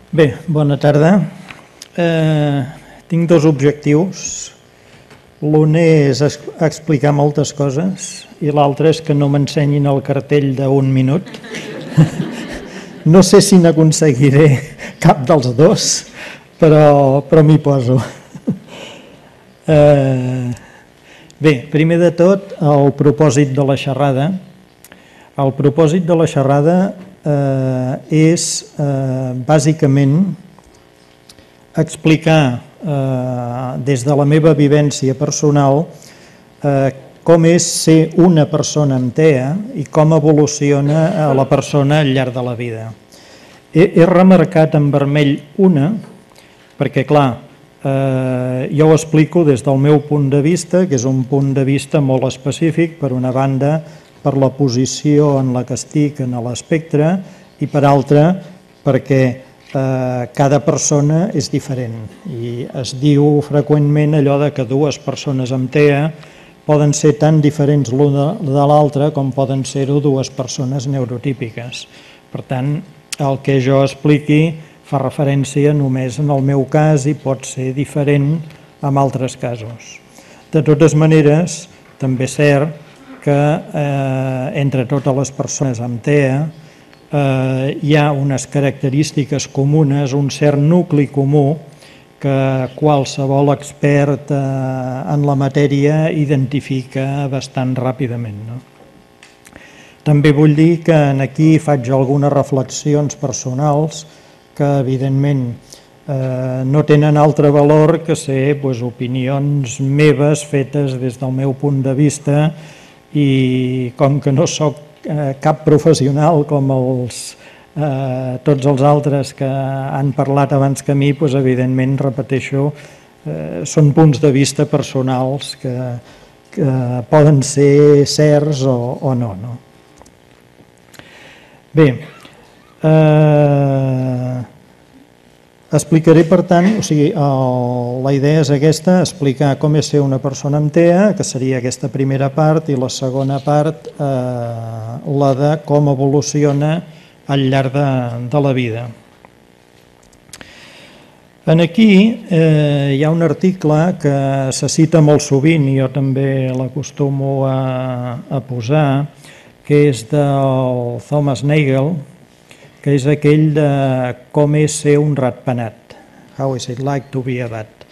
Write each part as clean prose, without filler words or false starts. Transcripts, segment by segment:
Bé, bona tarda. Tinc dos objectius. L'un és explicar moltes coses i l'altre és que no m'ensenyin el cartell d'un minut. No sé si n'aconseguiré cap dels dos, però m'hi poso. Bé, primer de tot, el propòsit de la xerrada. El propòsit de la xerrada és bàsicament explicar des de la meva vivència personal com és ser una persona amb TEA i com evoluciona la persona al llarg de la vida. He remarcat en vermell una, perquè clar, jo ho explico des del meu punt de vista, que és un punt de vista molt específic, per una banda per la posició en la que estic en l'espectre i per altra perquè cada persona és diferent i es diu freqüentment allò de que dues persones amb TEA poden ser tan diferents l'una de l'altra com poden ser-ho dues persones neurotípiques. Per tant, el que jo expliqui fa referència només en el meu cas i pot ser diferent en altres casos. De totes maneres, també és cert que entre totes les persones amb TEA hi ha unes característiques comunes, un cert nucli comú que qualsevol expert en la matèria identifica bastant ràpidament. També vull dir que aquí faig algunes reflexions personals que evidentment no tenen altre valor que ser tots meves fetes des del meu punt de vista i com que no sóc cap professional com tots els altres que han parlat abans que a mi, evidentment, repeteixo, són punts de vista personals que poden ser certs o no. Bé, explicaré, per tant, la idea és aquesta, explicar com és ser una persona amb TEA, que seria aquesta primera part, i la segona part, la de com evoluciona al llarg de la vida. Aquí hi ha un article que se cita molt sovint, i jo també l'acostumo a posar, que és del Thomas Nagel, que és aquell de com és ser un ratpenat. How is it like to be a rat?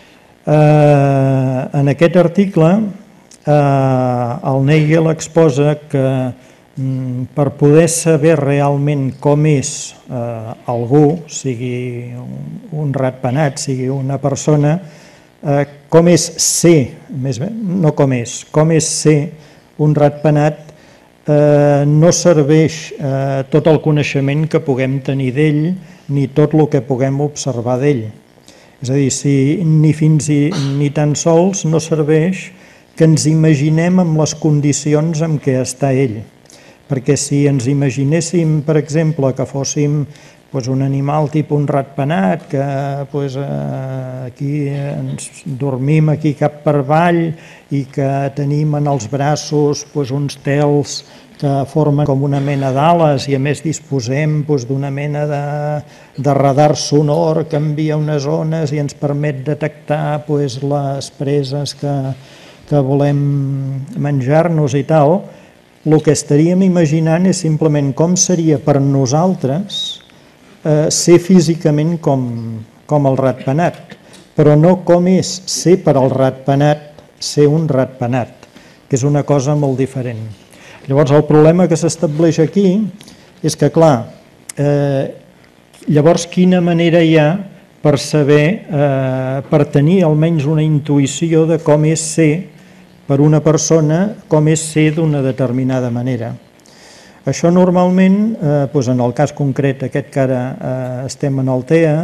En aquest article, el Nagel exposa que per poder saber realment com és algú, sigui un ratpenat, sigui una persona, com és ser, no com és ser un ratpenat, no serveix tot el coneixement que puguem tenir d'ell ni tot el que puguem observar d'ell. És a dir, ni tan sols no serveix que ens imaginem amb les condicions en què està ell. Perquè si ens imaginéssim, per exemple, que fóssim un animal tipus un ratpenat, que aquí ens dormim aquí cap per avall i que tenim en els braços uns tels que formen com una mena d'ales i a més disposem d'una mena de radar sonor que envia unes ones i ens permet detectar les preses que volem menjar-nos i tal, el que estaríem imaginant és simplement com seria per nosaltres ser físicament com el ratpenat, però no com és ser per al ratpenat ser un ratpenat, que és una cosa molt diferent. Llavors el problema que s'estableix aquí és que, clar, llavors quina manera hi ha per saber, per tenir almenys una intuïció de com és ser per una persona, com és ser d'una determinada manera. Això normalment, en el cas concret aquest que ara estem en el TEA,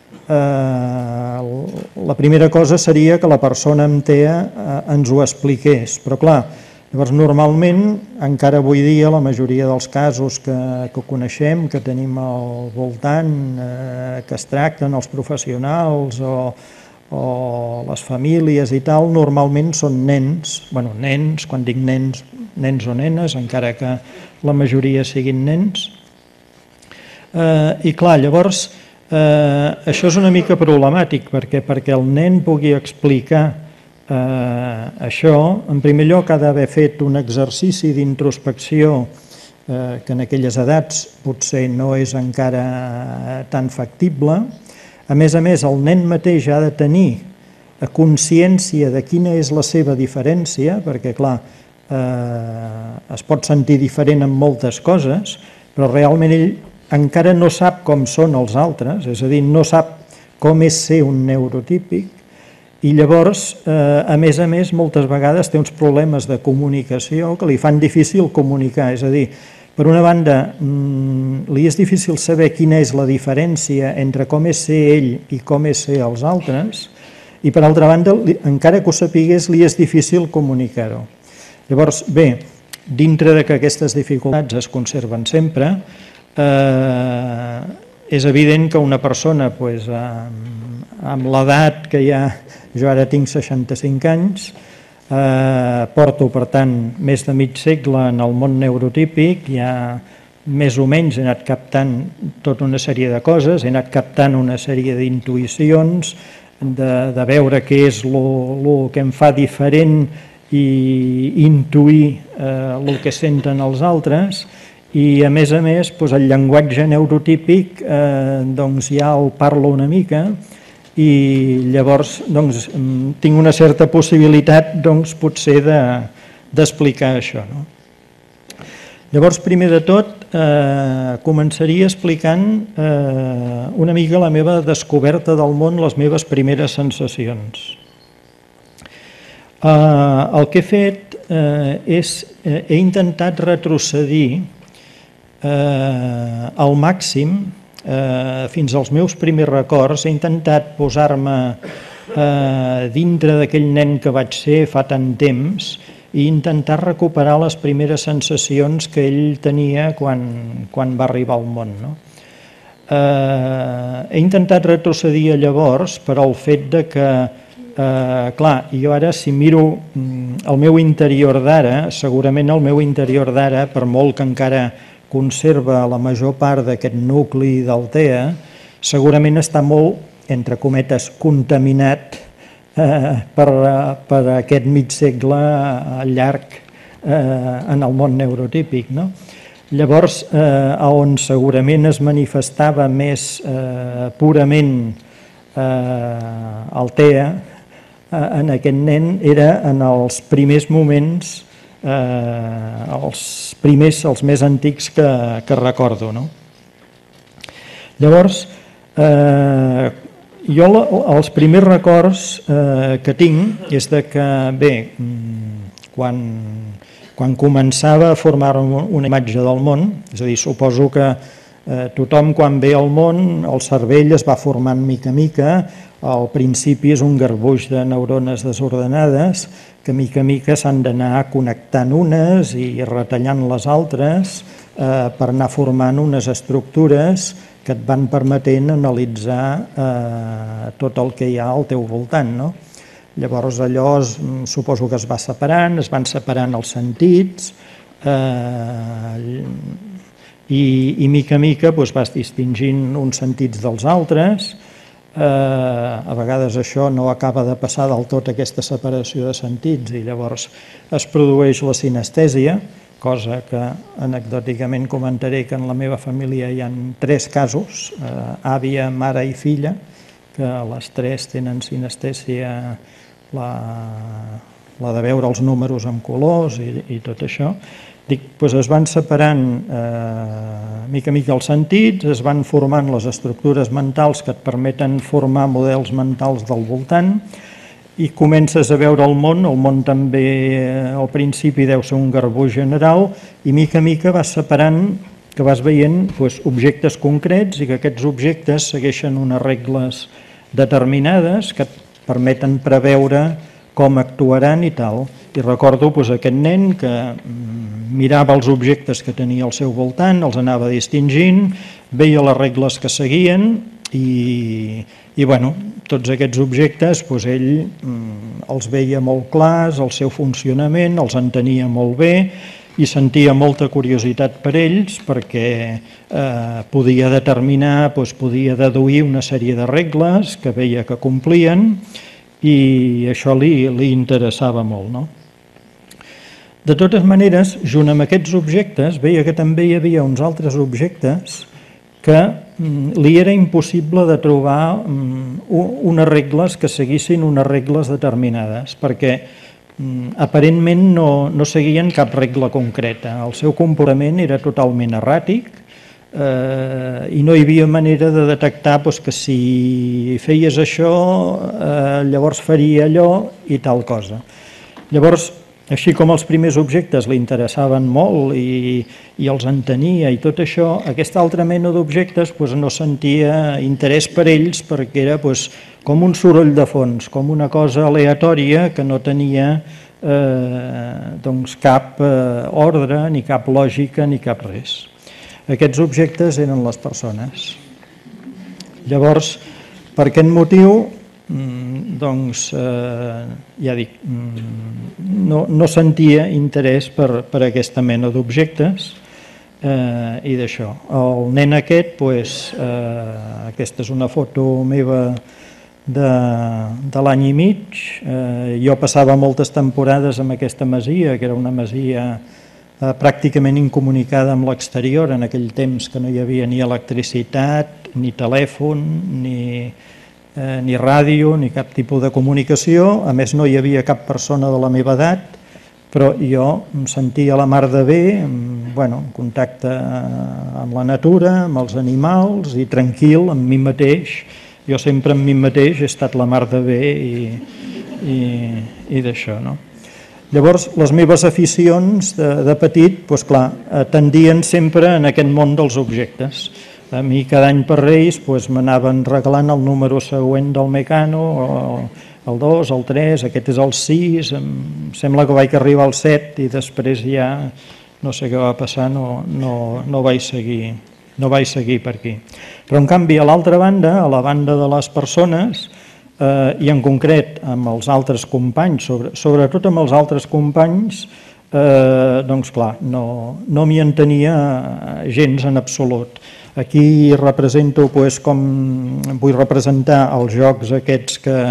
la primera cosa seria que la persona amb TEA ens ho expliqués, però clar, llavors normalment, encara avui dia, la majoria dels casos que coneixem, que tenim al voltant, que es tracten els professionals o les famílies i tal, normalment són nens, quan dic nens o nenes, encara que la majoria siguin nens. I clar, llavors Això és una mica problemàtic perquè el nen pugui explicar això, en primer lloc ha d'haver fet un exercici d'introspecció que en aquelles edats potser no és encara tan factible. A més, el nen mateix ha de tenir consciència de quina és la seva diferència, perquè, clar, es pot sentir diferent en moltes coses, però realment ell encara no sap com són els altres, és a dir, no sap com és ser un neurotípic, i llavors, a més, moltes vegades té uns problemes de comunicació que li fan difícil comunicar, és a dir, per una banda, li és difícil saber quina és la diferència entre com és ser ell i com és ser els altres, i per altra banda, encara que ho sapigués, li és difícil comunicar-ho. Llavors, bé, dintre de que aquestes dificultats es conserven sempre, és evident que una persona amb l'edat que ja, jo ara tinc 65 anys, porto, per tant, més de mig segle en el món neurotípic, ja més o menys he anat captant tota una sèrie de coses, he anat captant una sèrie d'intuïcions, de veure què és el que em fa diferent i intuir el que senten els altres, i a més, el llenguatge neurotípic ja el parlo una mica, i llavors tinc una certa possibilitat potser d'explicar això. Llavors, primer de tot, començaria explicant una mica la meva descoberta del món, les meves primeres sensacions. El que he fet és, he intentat retrocedir al màxim fins als meus primers records, he intentat posar-me dintre d'aquell nen que vaig ser fa tant temps i intentar recuperar les primeres sensacions que ell tenia quan va arribar al món. He intentat retrocedir llavors per al fet de que, clar, jo ara si miro el meu interior d'ara, segurament el meu interior d'ara, per molt que encara conserva la major part d'aquest nucli del TEA, segurament està molt, entre cometes, contaminat per aquest mig segle llarg en el món neurotípic. Llavors, on segurament es manifestava més purament el TEA en aquest nen era en els primers moments, els més antics que recordo. Llavors, jo els primers records que tinc és que, bé, quan començava a formar una imatge del món, és a dir, suposo que tothom quan ve al món, el cervell es va formant mica a mica, al principi és un garbuix de neurones desordenades que mica a mica s'han d'anar connectant unes i retallant les altres per anar formant unes estructures que et van permetent analitzar tot el que hi ha al teu voltant. Llavors allò suposo que es va separant, es van separant els sentits i mica a mica vas distingint uns sentits dels altres. A vegades això no acaba de passar del tot aquesta separació de sentits i llavors es produeix la sinestèsia, cosa que anecdòticament comentaré que en la meva família hi ha 3 casos, àvia, mare i filla, que les 3 tenen sinestèsia, la de veure els números amb colors i tot això. Es van separant mica a mica els sentits, es van formant les estructures mentals que et permeten formar models mentals del voltant i comences a veure el món també al principi deu ser un garbuix general i mica a mica vas separant, que vas veient objectes concrets i que aquests objectes segueixen unes regles determinades que et permeten preveure com actuaran i tal. I recordo aquest nen que mirava els objectes que tenia al seu voltant, els anava distingint, veia les regles que seguien i tots aquests objectes ell els veia molt clars, el seu funcionament, els entenia molt bé i sentia molta curiositat per ells perquè podia determinar, podia deduir una sèrie de regles que veia que complien i això li interessava molt, no? De totes maneres, junt amb aquests objectes, veia que també hi havia uns altres objectes que li era impossible de trobar unes regles que seguissin unes regles determinades, perquè aparentment no seguien cap regla concreta. El seu comportament era totalment erràtic i no hi havia manera de detectar que si feies això, llavors faria allò i tal cosa. Llavors, així com els primers objectes li interessaven molt i els entenia i tot això, aquesta altra mena d'objectes no sentia interès per ells perquè era com un soroll de fons, com una cosa aleatòria que no tenia cap ordre, ni cap lògica, ni cap res. Aquests objectes eren les persones. Llavors, per aquest motiu, ja dic, no sentia interès per aquesta mena d'objectes i d'això. El nen aquest, aquesta és una foto meva de l'any i mig. Jo passava moltes temporades en aquesta masia, que era una masia pràcticament incomunicada amb l'exterior, en aquell temps que no hi havia ni electricitat, ni telèfon, ni ràdio, ni cap tipus de comunicació. A més, no hi havia cap persona de la meva edat, però jo em sentia la mar de bé, en contacte amb la natura, amb els animals i tranquil amb mi mateix. Jo sempre amb mi mateix he estat la mar de bé i d'això, no? Llavors, les meves aficions de petit, tendien sempre en aquest món dels objectes. A mi cada any per Reis m'anaven regalant el número següent del Mecano, el 2, el 3, aquest és el 6, em sembla que vaig arribar al 7 i després ja no sé què va passar, no vaig seguir per aquí. Però en canvi a l'altra banda, a la banda de les persones, i en concret amb els altres companys, sobretot amb els altres companys, doncs clar, no m'hi entenia gens en absolut. Aquí represento com vull representar els jocs aquests que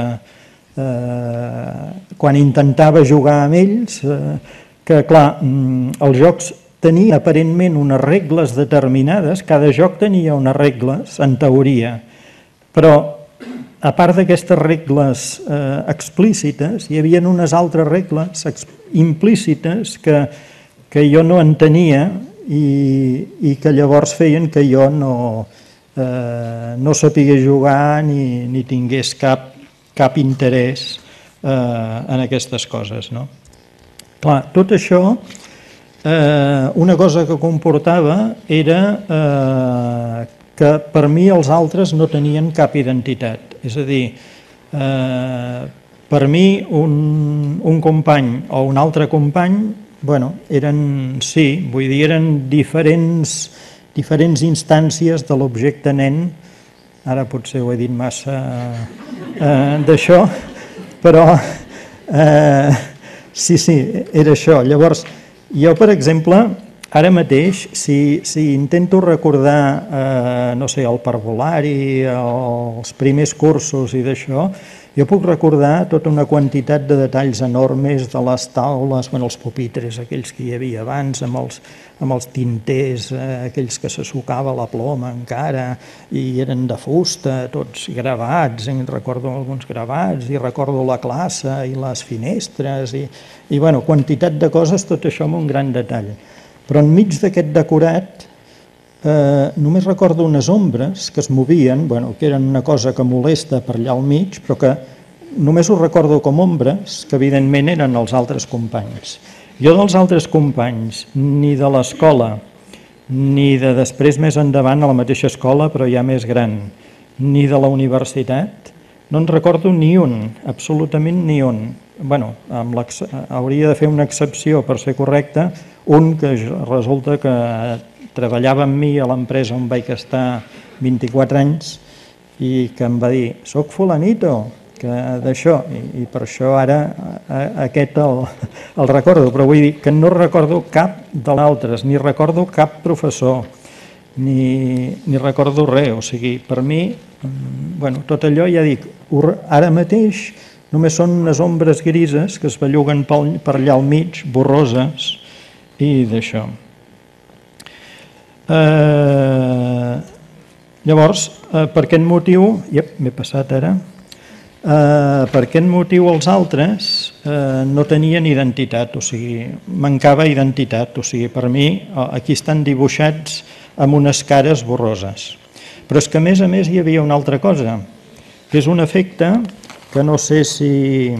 quan intentava jugar amb ells, que clar, els jocs tenien aparentment unes regles determinades, cada joc tenia unes regles en teoria, però a part d'aquestes regles explícites, hi havia unes altres regles implícites que jo no entenia i que llavors feien que jo no sapigués jugar ni tingués cap interès en aquestes coses. Clar, tot això, una cosa que comportava era que per mi els altres no tenien cap identitat. És a dir, per mi un company o un altre company, eren diferents instàncies de l'objecte nen. Ara potser ho he dit massa d'això, però sí, era això. Llavors, jo, per exemple, ara mateix, si intento recordar, no sé, el parvulari, els primers cursos i d'això, jo puc recordar tota una quantitat de detalls enormes de les taules, els pupitres, aquells que hi havia abans, amb els tinters, aquells que se sucava la ploma encara, i eren de fusta, tots gravats, recordo alguns gravats, i recordo la classe i les finestres, i quantitat de coses, tot això amb un gran detall. Però enmig d'aquest decorat només recordo unes ombres que es movien, que eren una cosa que molesta per allà al mig, però que només ho recordo com ombres, que evidentment eren els altres companys. Jo dels altres companys, ni de l'escola, ni de després més endavant a la mateixa escola, però ja més gran, ni de la universitat, no en recordo ni un, absolutament ni un. Hauria de fer una excepció per ser correcte, un que resulta que treballava amb mi a l'empresa on vaig estar 24 anys i que em va dir: «Soc fulanito», d'això, i per això ara aquest el recordo, però vull dir que no recordo cap dels altres, ni recordo cap professor, ni recordo res, o sigui, per mi, tot allò, ja dic, ara mateix només són unes ombres grises que es belluguen per allà al mig, borroses, i d'això. Llavors, per aquest motiu, m'he passat ara, per aquest motiu els altres no tenien identitat, o sigui, mancava identitat, o sigui, per mi aquí estan dibuixats amb unes cares borroses. Però és que a més hi havia una altra cosa, que és un efecte que no sé si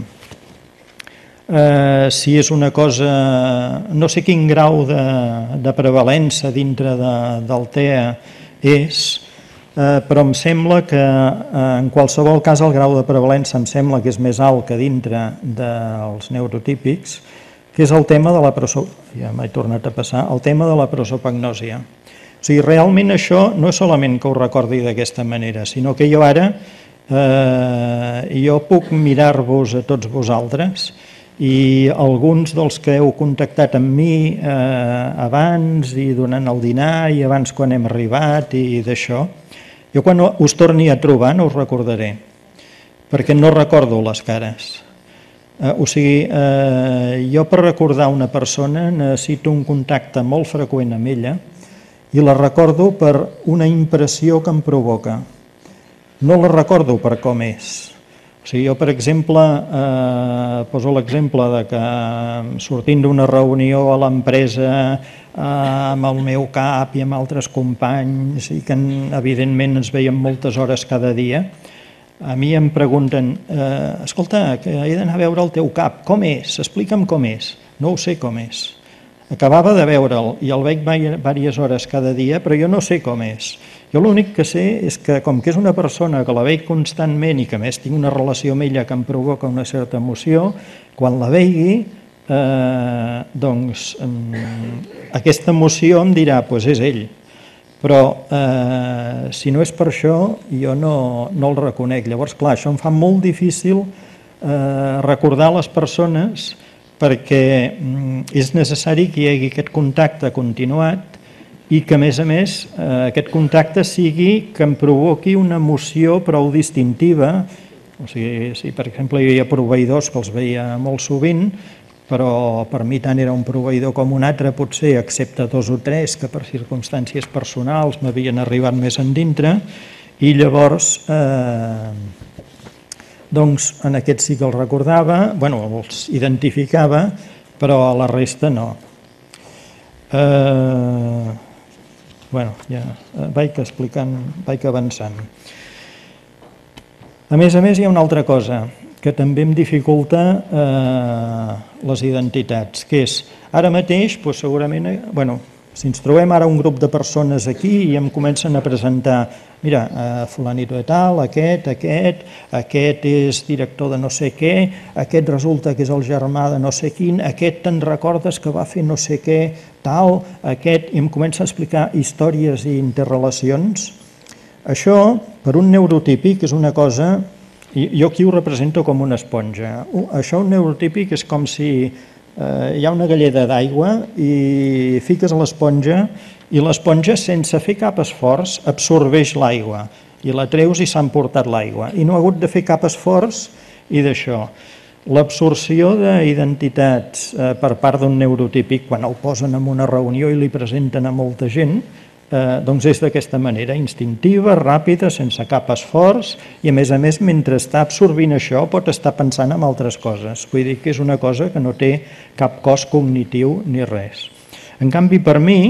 és una cosa, no sé quin grau de prevalença dintre del TEA és, però em sembla que en qualsevol cas el grau de prevalença em sembla que és més alt que dintre dels neurotípics, que és el tema de la ja m'he tornat a passar, el tema de la prosopagnòsia. O sigui, realment això no és solament que ho recordi d'aquesta manera, sinó que jo ara jo puc mirar-vos a tots vosaltres i alguns dels que heu contactat amb mi abans i durant el dinar i abans quan hem arribat i d'això, jo quan us torni a trobar no us recordaré, perquè no recordo les cares. O sigui, jo per recordar una persona necessito un contacte molt freqüent amb ella i la recordo per una impressió que em provoca. No la recordo per com és. O sigui, jo, per exemple, poso l'exemple de que sortint d'una reunió a l'empresa amb el meu cap i amb altres companys i que evidentment ens veiem moltes hores cada dia, a mi em pregunten, escolta, que he d'anar a veure el teu cap, com és? Explica'm com és. No ho sé com és. Acabava de veure'l i el veig diverses hores cada dia, però jo no sé com és. Jo l'únic que sé és que, com que és una persona que la veig constantment i que a més tinc una relació amb ella que em provoca una certa emoció, quan la veigui, doncs aquesta emoció em dirà, doncs és ell. Però si no és per això, jo no el reconec. Llavors, clar, això em fa molt difícil recordar les persones perquè és necessari que hi hagi aquest contacte continuat i que, a més, aquest contacte sigui que em provoqui una emoció prou distintiva. O sigui, si per exemple hi havia proveïdors que els veia molt sovint, però per mi tant era un proveïdor com un altre, potser, excepte 2 o 3 que per circumstàncies personals m'havien arribat més endintre, i llavors doncs en aquest sí que els recordava, els identificava, però a la resta no. Ja vaig explicant, vaig avançant. A més, hi ha una altra cosa que també em dificulta les identitats, que és, ara mateix, segurament, si ens trobem ara un grup de persones aquí i em comencen a presentar, mira, fulanito de tal, aquest és director de no sé què, aquest resulta que és el germà de no sé quin, aquest te'n recordes que va fer no sé què, tal, aquest, i em comença a explicar històries i interrelacions. Això, per un neurotípic, és una cosa, jo aquí ho represento com una esponja. Això, un neurotípic, és com si hi ha una galleda d'aigua i fiques l'esponja i l'esponja, sense fer cap esforç, absorbeix l'aigua i la treus i s'ha emportat l'aigua. I no ha hagut de fer cap esforç i d'això. L'absorció d'identitats per part d'un neurotípic, quan el posen en una reunió i li presenten a molta gent, doncs és d'aquesta manera, instintiva, ràpida, sense cap esforç i a més, mentre està absorbint això pot estar pensant en altres coses. Vull dir que és una cosa que no té cap cost cognitiu ni res. En canvi, per mi,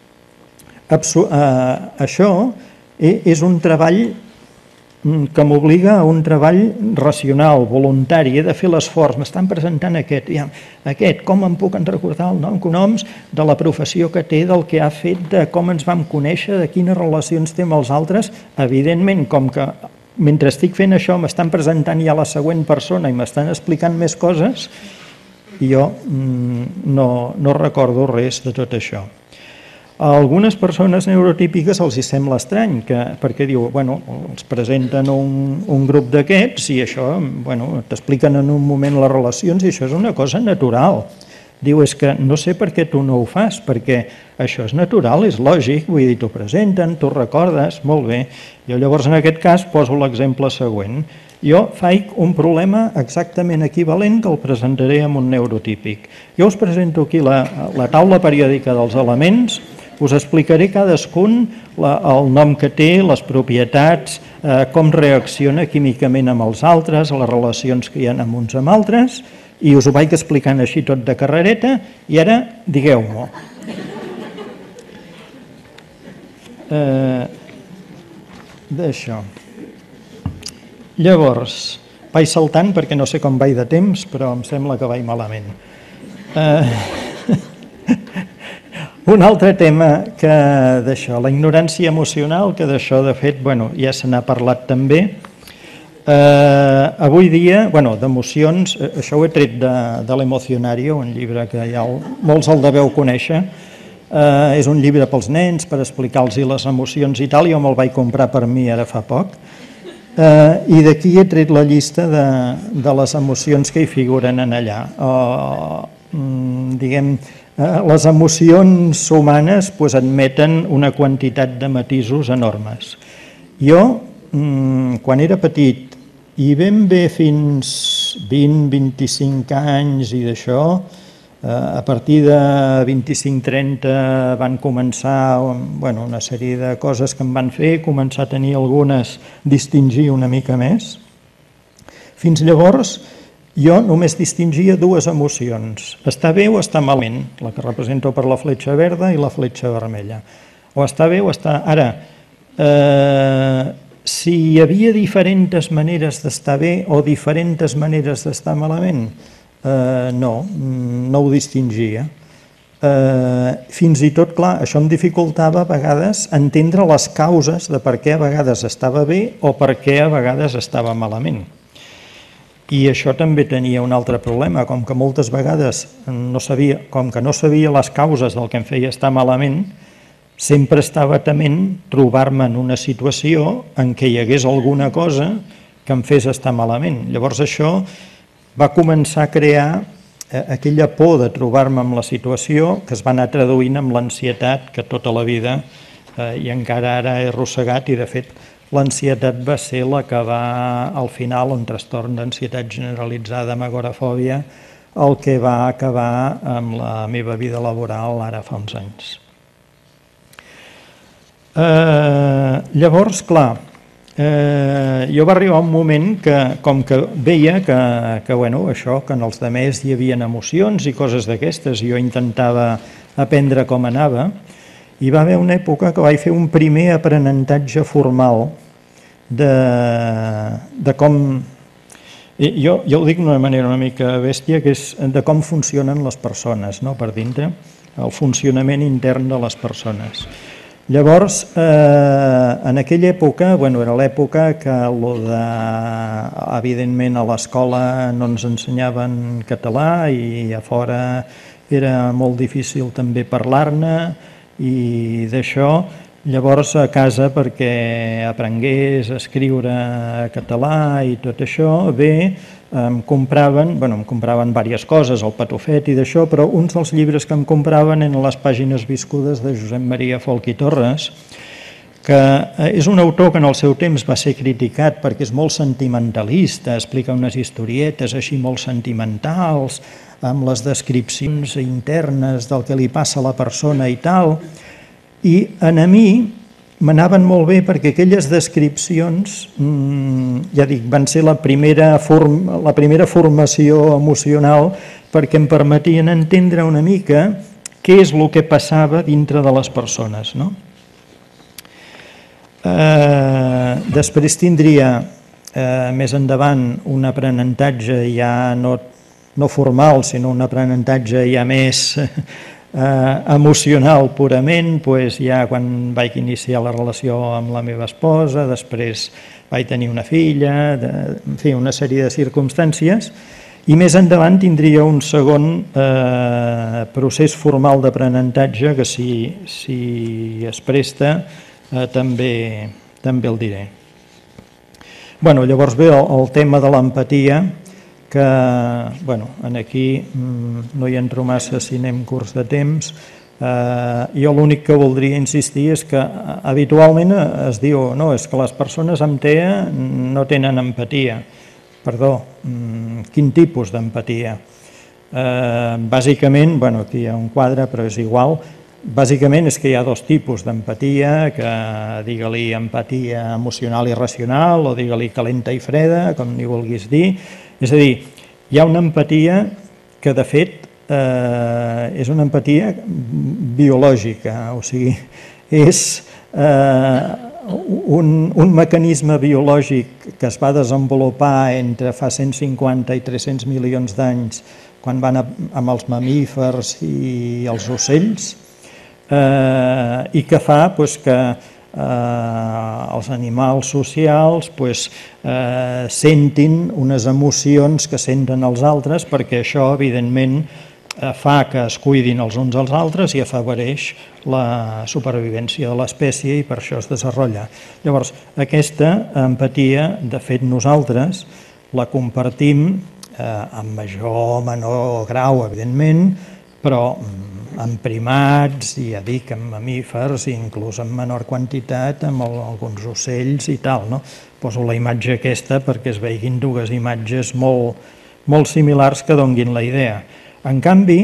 això és un treball que m'obliga a un treball racional, voluntari. He de fer l'esforç, m'estan presentant aquest, com em puc recordar el nom, cognoms, de la professió que té, del que ha fet, de com ens vam conèixer, de quines relacions té amb els altres. Evidentment, com que mentre estic fent això m'estan presentant ja la següent persona i m'estan explicant més coses, jo no recordo res de tot això. A algunes persones neurotípiques els hi sembla estrany, perquè diu, bueno, els presenten un grup d'aquests i això, bueno, t'expliquen en un moment les relacions i això és una cosa natural. Diu, és que no sé per què tu no ho fas, perquè això és natural, és lògic, vull dir, t'ho presenten, t'ho recordes, molt bé. Jo llavors en aquest cas poso l'exemple següent. Jo faig un problema exactament equivalent que el presentaré amb un neurotípic. Jo us presento aquí la taula periòdica dels elements, us explicaré cadascun el nom que té, les propietats, com reacciona químicament amb els altres, les relacions que hi ha amb uns amb altres, i us ho vaig explicant així tot de carrereta, i ara digueu-m'ho. D'això. Llavors, vaig saltant perquè no sé com vaig de temps, però em sembla que vaig malament. Un altre tema que d'això, la ignorància emocional, que d'això de fet ja se n'ha parlat també. Avui dia, d'emocions, això ho he tret de l'Emocionario, un llibre que ja molts el deveu conèixer. És un llibre pels nens per explicar-los les emocions i tal, jo me'l vaig comprar per mi ara fa poc. I d'aquí he tret la llista de les emocions que hi figuren en allà. Diguem, les emocions humanes admeten una quantitat de matisos enormes. Jo, quan era petit, i ben bé fins 20-25 anys i d'això, a partir de 25-30 van començar una sèrie de coses que em van fer, començar a tenir algunes, distingir una mica més. Fins llavors, jo només distingia dues emocions, estar bé o estar malament, la que represento per la fletxa verda i la fletxa vermella. O estar bé o estar... Ara, si hi havia diferents maneres d'estar bé o diferents maneres d'estar malament, no ho distingia. Fins i tot, clar, això em dificultava a vegades entendre les causes de per què a vegades estava bé o per què a vegades estava malament. I això també tenia un altre problema, com que moltes vegades no sabia les causes del que em feia estar malament, sempre estava tement trobar-me en una situació en què hi hagués alguna cosa que em fes estar malament. Llavors això va començar a crear aquella por de trobar-me en la situació que es va anar traduint amb l'ansietat que tota la vida i encara ara he arrossegat, i de fet l'ansietat va ser la que va, al final, un trastorn d'ansietat generalitzada amb agorafòbia, el que va acabar amb la meva vida laboral ara fa uns anys. Llavors, clar, jo va arribar un moment que, com que veia que això, que en els altres hi havia emocions i coses d'aquestes, jo intentava aprendre com anava, hi va haver una època que vaig fer un primer aprenentatge formal de com... Jo ho dic d'una manera una mica bèstia, que és de com funcionen les persones per dintre, el funcionament intern de les persones. Llavors, en aquella època, era l'època que, evidentment, a l'escola no ens ensenyaven català i a fora era molt difícil també parlar-ne i d'això. Llavors, a casa, perquè aprengués a escriure català i tot això, em compraven diverses coses, el Patufet i d'això, però uns dels llibres que em compraven eren Les pàgines viscudes de Josep Maria Folch i Torres, que és un autor que en el seu temps va ser criticat perquè és molt sentimentalista, explica unes historietes així molt sentimentals, amb les descripcions internes del que li passa a la persona i tal, i a mi m'anaven molt bé perquè aquelles descripcions, ja dic, van ser la primera formació emocional perquè em permetien entendre una mica què és el que passava dintre de les persones. Després tindria més endavant un aprenentatge ja no formal, sinó un aprenentatge ja més emocional purament, ja quan vaig iniciar la relació amb la meva esposa, després vaig tenir una filla, en fi, una sèrie de circumstàncies, I més endavant tindria un segon procés formal d'aprenentatge que si es presta també el diré. Llavors ve el tema de l'empatia, que aquí no hi entro massa si anem curts de temps. Jo l'únic que voldria insistir és que habitualment es diu no, és que les persones amb TEA no tenen empatia. Perdó, quin tipus d'empatia? Bàsicament, aquí hi ha un quadre però és igual, bàsicament és que hi ha dos tipus d'empatia, que digue-li empatia emocional i racional o digue-li calenta i freda, com n'hi vulguis dir. És a dir, hi ha una empatia que de fet és una empatia biològica, o sigui, és un mecanisme biològic que es va desenvolupar entre fa 150 i 300 milions d'anys quan van amb els mamífers i els ocells, i que fa que els animals socials sentin unes emocions que senten els altres, perquè això evidentment fa que es cuidin els uns als altres i afavoreix la supervivència de l'espècie i per això es desenvolupa. Llavors, aquesta empatia, de fet nosaltres la compartim en major o menor grau, evidentment, però en primats, i ja dic, en mamífers, i inclús en menor quantitat amb alguns ocells i tal. Poso la imatge aquesta perquè es veguin dues imatges molt similars que donguin la idea. En canvi,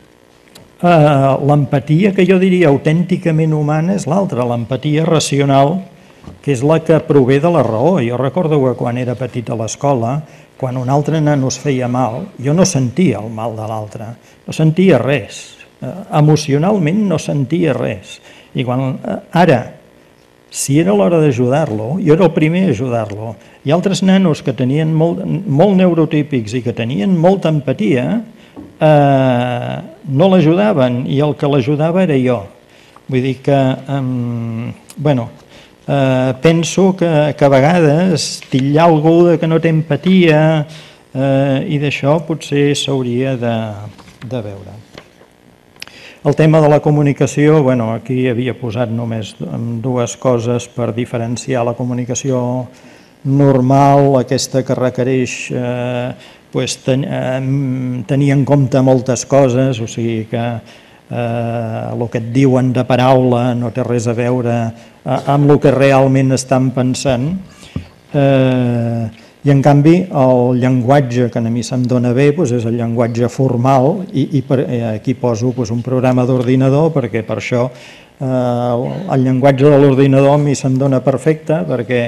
l'empatia que jo diria autènticament humana és l'altra, l'empatia racional, que és la que prové de la raó. Jo recordo que quan era petit a l'escola, quan un altre nano es feia mal, jo no sentia el mal de l'altre, no sentia res. Emocionalment no sentia res. I ara, si era l'hora d'ajudar-lo, jo era el primer a ajudar-lo. Hi ha altres nanos que tenien molt neurotípics i que tenien molta empatia, no l'ajudaven i el que l'ajudava era jo. Vull dir que, penso que a vegades titllar algú que no té empatia i d'això potser s'hauria de veure. El tema de la comunicació, aquí havia posat només dues coses per diferenciar la comunicació normal, aquesta que requereix tenir en compte moltes coses, o sigui que el que et diuen de paraula no té res a veure amb el que realment estan pensant. I en canvi el llenguatge que a mi se'm dona bé és el llenguatge formal i aquí poso un programa d'ordinador perquè per això el llenguatge de l'ordinador a mi se'm dona perfecte perquè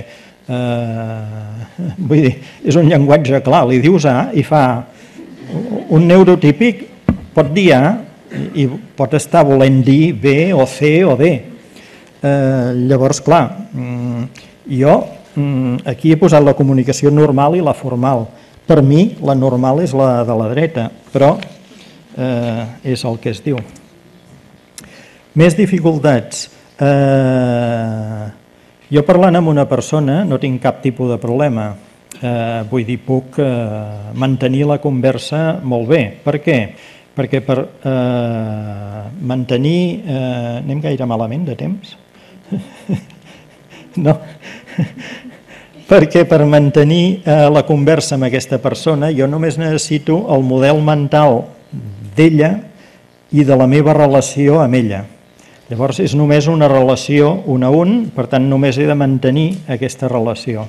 vull dir, és un llenguatge clar, li dius A i fa un neurotípic, pot dir A i pot estar volent dir B o C o D. Llavors, clar, jo aquí he posat la comunicació normal i la formal. Per mi, la normal és la de la dreta, però és el que es diu. Més dificultats. Jo parlant amb una persona no tinc cap tipus de problema. Vull dir, puc mantenir la conversa molt bé. Per què? Perquè per mantenir... Anem gaire malament de temps? No. Perquè per mantenir la conversa amb aquesta persona jo només necessito el model mental d'ella i de la meva relació amb ella. Llavors és només una relació un a un, per tant només he de mantenir aquesta relació.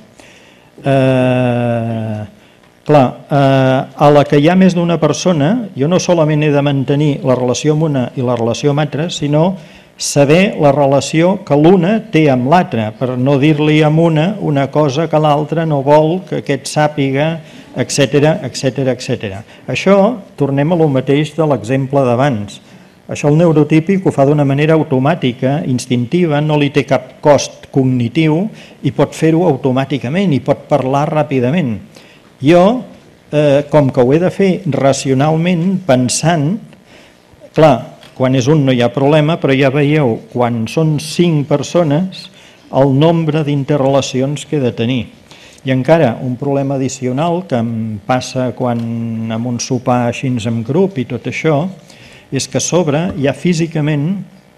Clar, a la que hi ha més d'una persona, jo no solament he de mantenir la relació amb una i la relació amb altra, sinó saber la relació que l'una té amb l'altra, per no dir-li amb una cosa que l'altra no vol que aquest sàpiga, etc. Això, tornem a lo mateix de l'exemple d'abans. Això el neurotípic ho fa d'una manera automàtica, instintiva, no li té cap cost cognitiu i pot fer-ho automàticament i pot parlar ràpidament. Jo, com que ho he de fer racionalment, pensant, clar, quan és un no hi ha problema, però ja veieu, quan són 5 persones, el nombre d'interrelacions que he de tenir. I encara un problema addicional que em passa quan en un sopar així en grup i tot això, és que a sobre ja físicament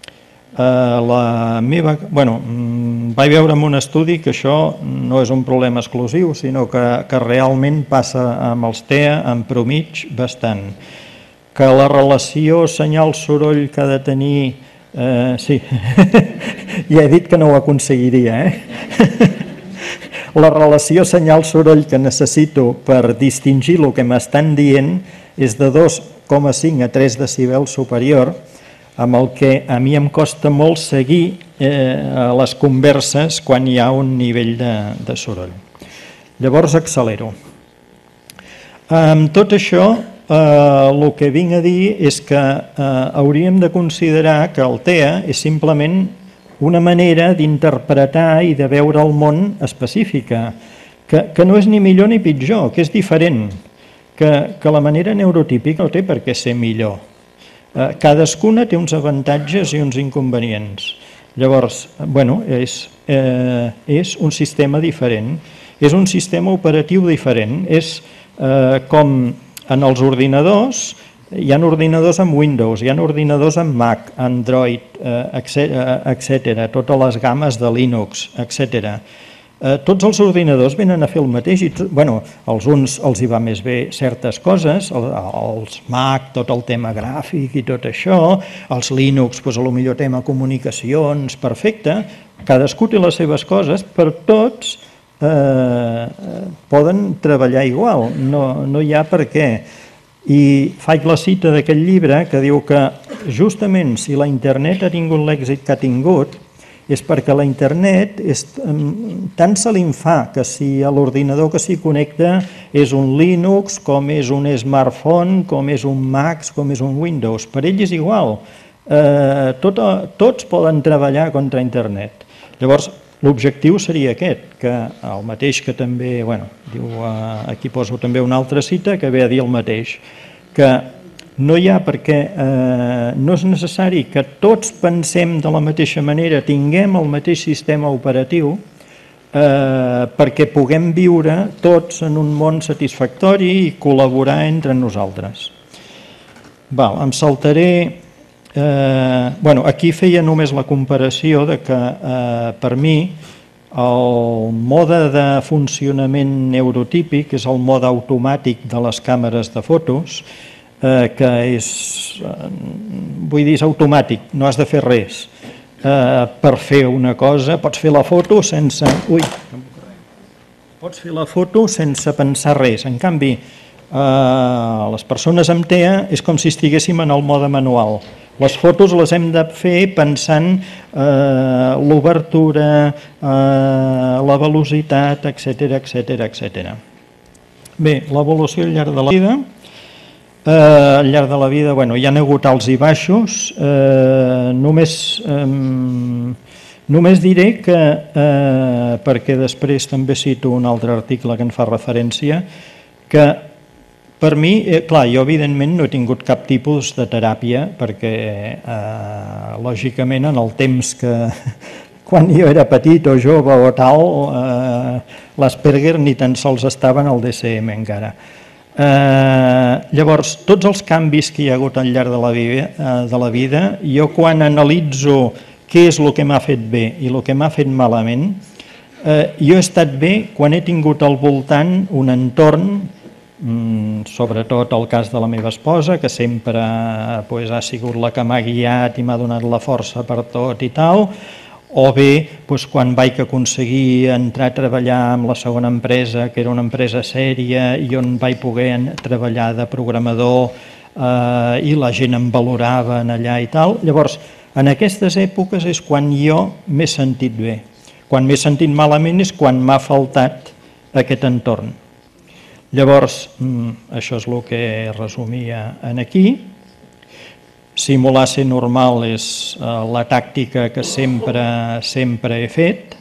la meva... vaig veure en un estudi que això no és un problema exclusiu, sinó que realment passa amb els TEA en promig bastant. Que la relació senyal-soroll que ha de tenir... Sí, ja he dit que no ho aconseguiria, La relació senyal-soroll que necessito per distingir el que m'estan dient és de 2,5 a 3 decibels superior, amb el que a mi em costa molt seguir les converses quan hi ha un nivell de soroll. Llavors accelero. Amb tot això, el que vinc a dir és que hauríem de considerar que el TEA és simplement una manera d'interpretar i de veure el món específica, que no és ni millor ni pitjor, que és diferent, que la manera neurotípica no té per què ser millor. Cadascuna té uns avantatges i uns inconvenients. Llavors, és un sistema diferent, és un sistema operatiu diferent, és com en els ordinadors. Hi ha ordinadors amb Windows, hi ha ordinadors amb Mac, Android, etc. Totes les games de Linux, etc. Tots els ordinadors venen a fer el mateix i, als uns els hi va més bé certes coses, els Mac, tot el tema gràfic i tot això, els Linux, potser tema comunicacions, perfecte, cadascú té les seves coses, però tots poden treballar igual, no hi ha per què. I faig la cita d'aquest llibre que diu que justament si la internet ha tingut l'èxit que ha tingut és perquè la internet tant se li fa que si l'ordinador que s'hi connecta és un Linux, com és un smartphone, com és un Mac, com és un Windows. Per ell és igual. Tots poden treballar contra internet. Llavors, l'objectiu seria aquest, que el mateix que també, aquí poso també una altra cita que ve a dir el mateix, que no hi ha perquè no és necessari que tots pensem de la mateixa manera, tinguem el mateix sistema operatiu perquè puguem viure tots en un món satisfactori i col·laborar entre nosaltres. Em saltaré... Aquí feia només la comparació de que per mi el mode de funcionament neurotípic és el mode automàtic de les càmeres de fotos, que és, és automàtic, no has de fer res. Per fer una cosa pots fer la foto sense... Pots fer la foto sense pensar res. En canvi, les persones amb TEA és com si estiguéssim en el mode manual. Les fotos les hem de fer pensant l'obertura, la velocitat, etc. Bé, l'evolució al llarg de la vida. Al llarg de la vida hi ha hagut alts i baixos. Només diré que, perquè després també cito un altre article que en fa referència, que per mi, clar, jo evidentment no he tingut cap tipus de teràpia perquè, lògicament, en el temps que, quan jo era petit o jove o tal, l'Asperger ni tan sols estava en el DSM encara. Llavors, tots els canvis que hi ha hagut al llarg de la vida, jo quan analitzo què és el que m'ha fet bé i el que m'ha fet malament, jo he estat bé quan he tingut al voltant un entorn, sobretot el cas de la meva esposa, que sempre ha sigut la que m'ha guiat i m'ha donat la força per tot i tal, o bé quan vaig aconseguir entrar a treballar amb la segona empresa, que era una empresa sèria i on vaig poder treballar de programador i la gent em valorava allà i tal. Llavors, en aquestes èpoques és quan jo m'he sentit bé. Quan m'he sentit malament és quan m'ha faltat aquest entorn. Llavors, això és el que resumia aquí. Simular ser normal és la tàctica que sempre he fet.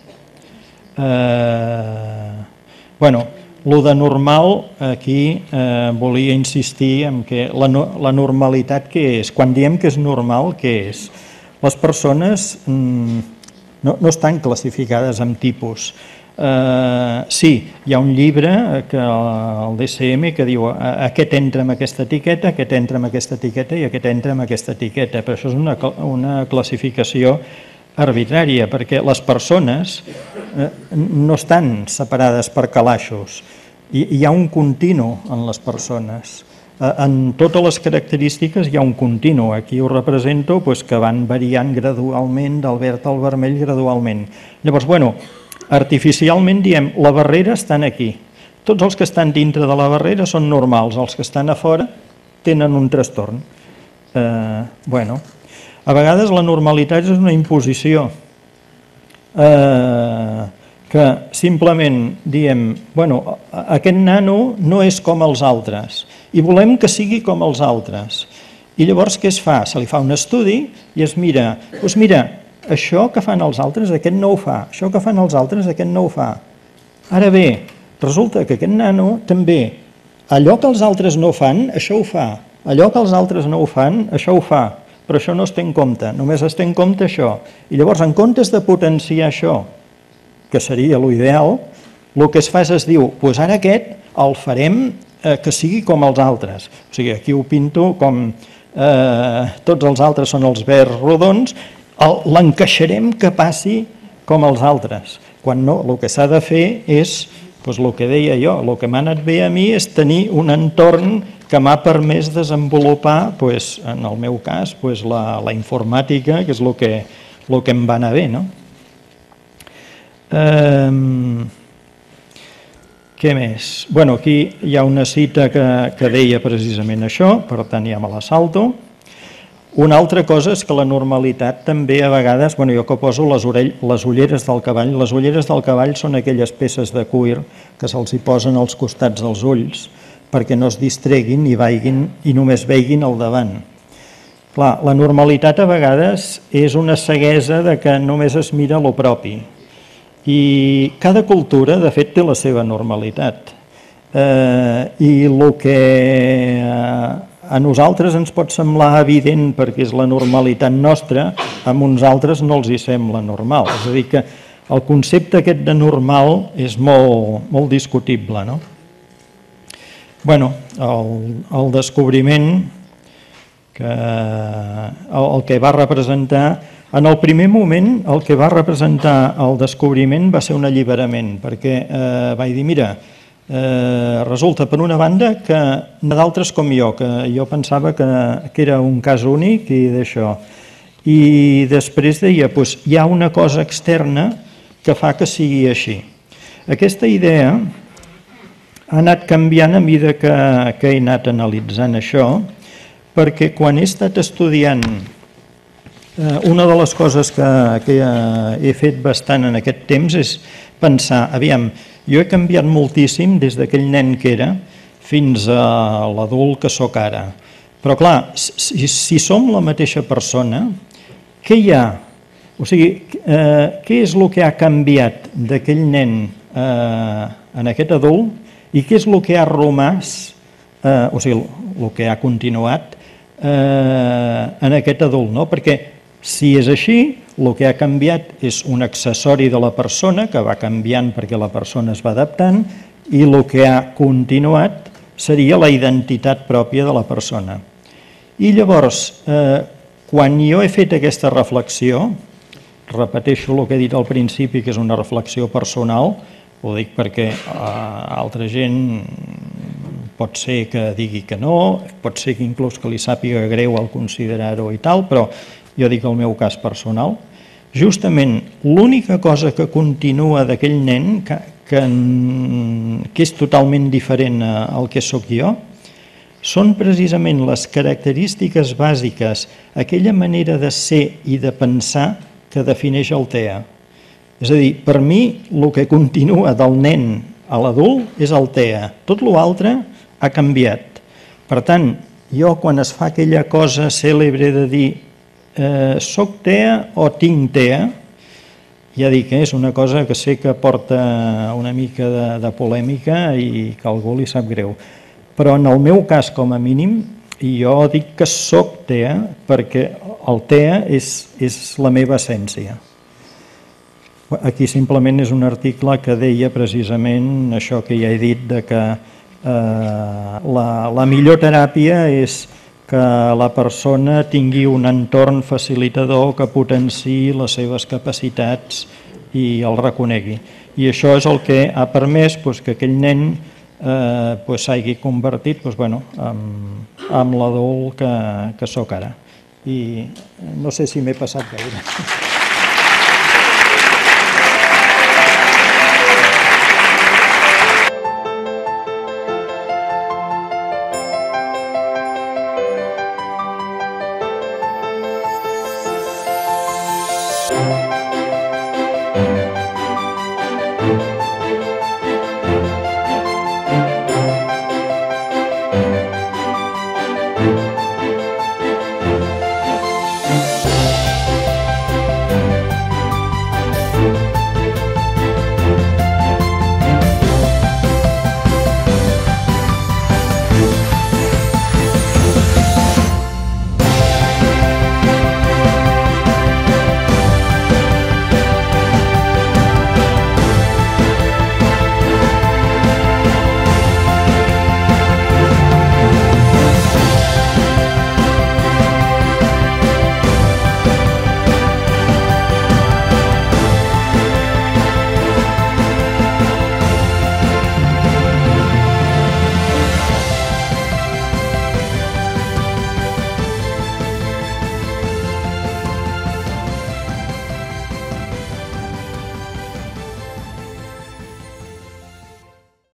Lo de normal, aquí volia insistir en que la normalitat què és? Quan diem que és normal, què és? Les persones no estan classificades en tipus. Sí, hi ha un llibre, el DSM, que diu aquest entra en aquesta etiqueta, aquest entra en aquesta etiqueta i aquest entra en aquesta etiqueta, però això és una classificació arbitrària, perquè les persones no estan separades per calaixos, hi ha un continu en les persones. En totes les característiques hi ha un continu. Aquí ho represento que van variant gradualment, del verd al vermell gradualment. Llavors, artificialment diem, la barrera està aquí. Tots els que estan dintre de la barrera són normals, els que estan a fora tenen un trastorn. A vegades la normalitat és una imposició, que simplement diem, aquest nano no és com els altres i volem que sigui com els altres. I llavors què es fa? Se li fa un estudi i es mira, això que fan els altres, aquest no ho fa, això que fan els altres, aquest no ho fa. Ara bé, resulta que aquest nano també, allò que els altres no fan, això ho fa, allò que els altres no ho fan, això ho fa, però això no es té en compte, només es té en compte això. I llavors, en comptes de potenciar això, que seria l'ideal, el que es fa és es diu, ara aquest el farem que sigui com els altres. O sigui, aquí ho pinto com tots els altres són els verds rodons, l'encaixarem que passi com els altres. Quan no, el que s'ha de fer és, el que deia jo, el que m'ha anat bé a mi és tenir un entorn que m'ha permès desenvolupar, en el meu cas, la informàtica, que és el que em va anar bé. Què més? Aquí hi ha una cita que deia precisament això, per tant ja me la salto. Una altra cosa és que la normalitat també a vegades, jo que poso les ulleres del cavall, les ulleres del cavall són aquelles peces de cuir que se'ls hi posen als costats dels ulls perquè no es distreguin i només veiguin al davant. Clar, la normalitat a vegades és una ceguesa de que només es mira lo propi i cada cultura de fet té la seva normalitat i el que a nosaltres ens pot semblar evident perquè és la normalitat nostra, a uns altres no els hi sembla normal. És a dir, que el concepte aquest de normal és molt discutible. El descobriment, el que va representar, en el primer moment el que va representar el descobriment va ser un alliberament, perquè vaig dir, mira, resulta, per una banda, que d'altres com jo, que jo pensava que era un cas únic i d'això. I després deia, hi ha una cosa externa que fa que sigui així. Aquesta idea ha anat canviant a mesura que he anat analitzant això, perquè quan he estat estudiant, una de les coses que he fet bastant en aquest temps és pensar, aviam, jo he canviat moltíssim des d'aquell nen que era fins a l'adult que sóc ara. Però clar, si som la mateixa persona, què hi ha? O sigui, què és el que ha canviat d'aquell nen en aquest adult i què és el que ha romàs, o sigui, el que ha continuat en aquest adult, no? Perquè si és així, el que ha canviat és un accessori de la persona que va canviant perquè la persona es va adaptant i el que ha continuat seria la identitat pròpia de la persona. I llavors, quan jo he fet aquesta reflexió, repeteixo el que he dit al principi, que és una reflexió personal, ho dic perquè altra gent pot ser que digui que no, pot ser que inclús que li sàpiga greu al considerar-ho i tal, però jo dic el meu cas personal, justament l'única cosa que continua d'aquell nen, que és totalment diferent al que sóc jo, són precisament les característiques bàsiques, aquella manera de ser i de pensar que defineix el TEA. És a dir, per mi el que continua del nen a l'adult és el TEA, tot l'altre ha canviat. Per tant, jo quan es fa aquella cosa cèlebre de dir soc TEA o tinc TEA, ja dic que és una cosa que sé que porta una mica de polèmica i que a algú li sap greu. Però en el meu cas, com a mínim, jo dic que soc TEA perquè el TEA és la meva essència. Aquí simplement és un article que deia precisament això que ja he dit, de que la millor teràpia és que la persona tingui un entorn facilitador que potenciï les seves capacitats i el reconegui. I això és el que ha permès que aquell nen s'hagi convertit en l'adult que sóc ara. I no sé si m'he passat gaire.